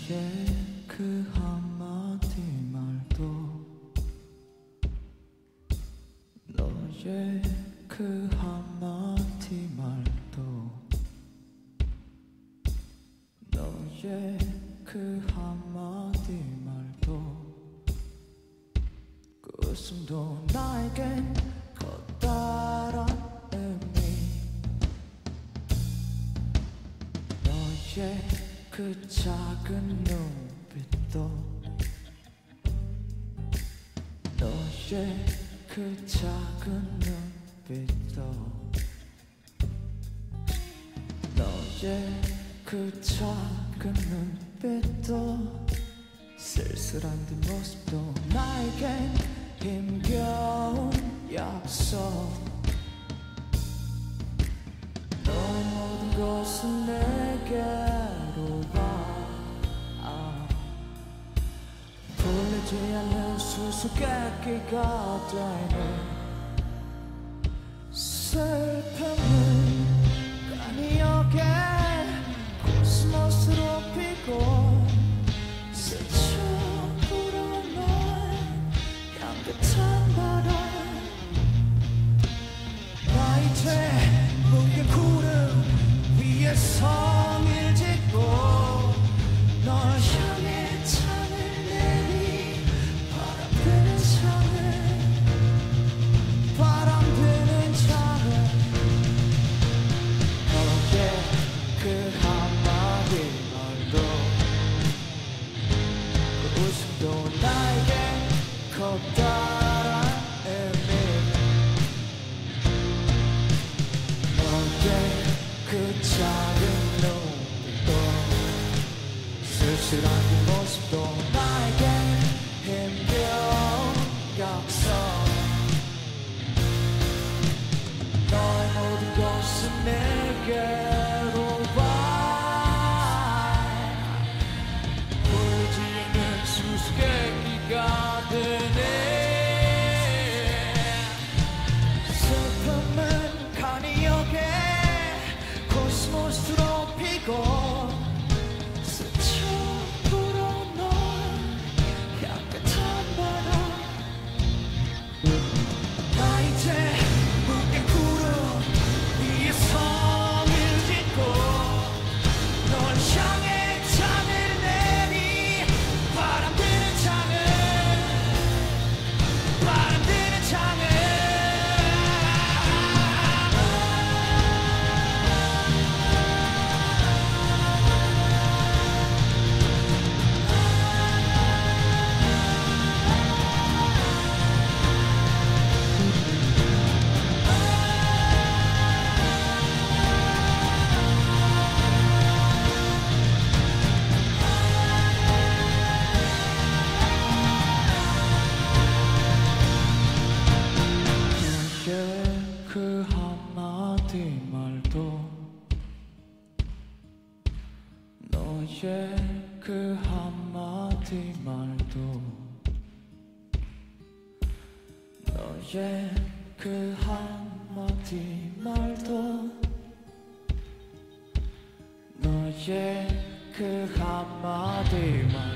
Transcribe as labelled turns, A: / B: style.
A: 너의 그 한마디 말도 너의 그 한마디 말도 너의 그 한마디 말도 그 웃음도 나에겐 커다란 의미 너의 그 작은 눈빛도 너의 그 작은 눈빛도 너의 그 작은 눈빛도 쓸쓸한 뒷모습도 나에겐 힘겨운 약속 너의 모든 것은 내게로 와 풀리지 않는 수수께끼가 되네 슬픔은 까니역에 코스모스로 피고 스쳐 불어난 향긋한 바람 나 이제 묵은 구름 위에 성을 짓고 널 향해 창을 내리 바람 드는 창을 너의 그 한마디 말도 그 웃음도 나에게 커다란 의미 너의 그 작은 눈빛도 쓸쓸한 그 모습도 나에게 힘겨운 약속 너의 모든 것은 내게로 와 보이지 않는 수수께끼가 되네 슬픔은 카니역에 코스모스로 피고 스쳐 불어넣은 향긋한 바람 나 이제 묵은 구름 위에 성을 짓고 널 향해 창을 내리 바람 드는 창을 너의 그 한마디 말도 너의 그 한마디 말도 너의 그 한마디 말도 너의 그 한마디 말도